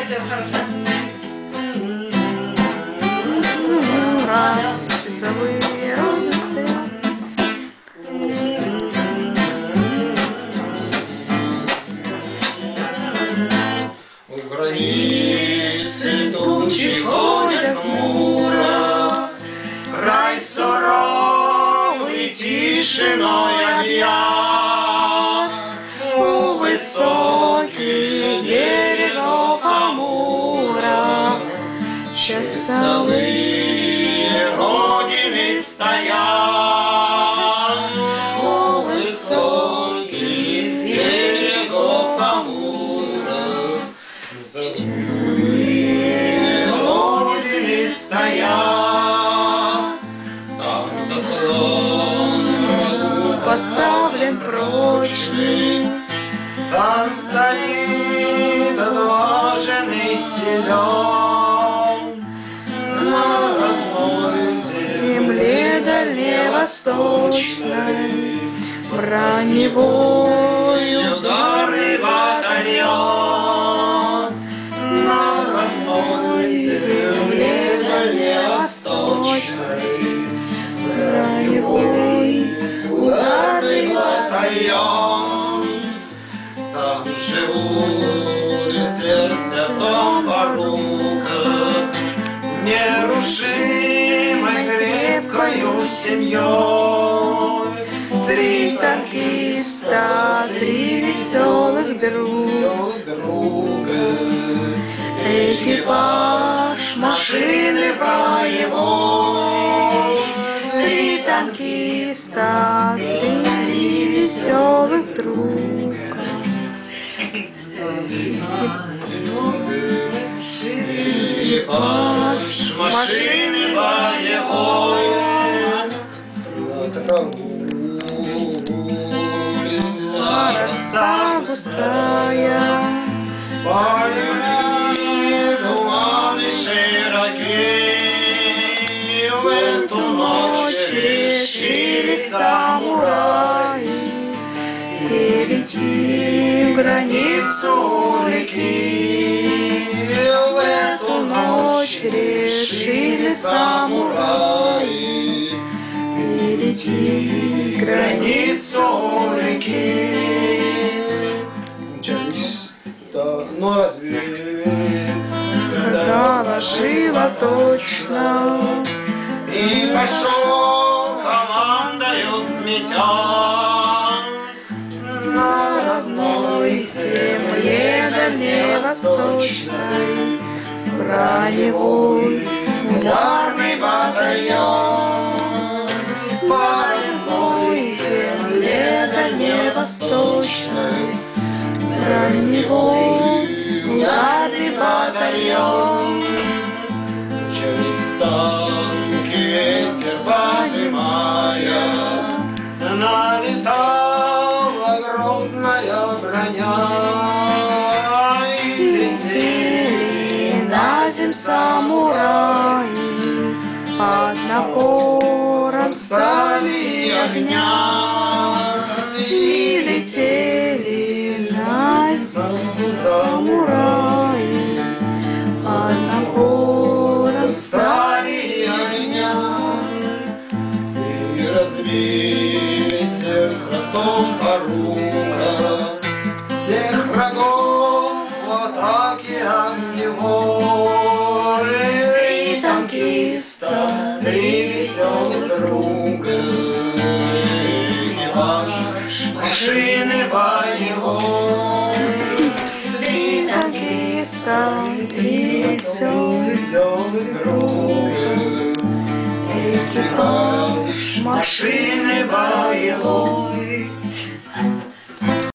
Давайте, хорошо. Часовые ровно стоят. У границы тучи ходят хмуро, край суровый тишиной объят. У высоких берегов Амура часовые родины стоят. У высоких берегов Амура часовые родины стоят. Там заслон Поставлен прочный, там стоит отложенный стилем на родной земле дальневосточной, броневой ударный батальон. На родной земле дальневосточной броневой ударный батальон. Там живут сердце в том поруках, нерушимой крепкою семьей. Три танкиста, три веселых друга, экипаж машины боевой. Три танкиста, три веселых друга. Экипаж машины боевой. На траву легла Роса густая, полюбили туманы широкие. В эту ночь решили самураи перейти границу реки. В эту ночь решили самураи перейти границу реки. Но разве когда ложила точно, и пошел командою взметен на родной земле дальневосточной, броневой ударный батальон. По родной земле дальневосточной броневой ударный батальон. Через танки ветер поднимая, налетала грозная броня. И летели на земь самураи под напором стали огня. и летели на земь самураи под напором Стали огня и разбили сердце в том поруках всех врагов в атаке огневой. Три танкиста, три веселых друга, экипаж машины боевой. Три танкиста, три Веселый друг, экипаж машины боевой.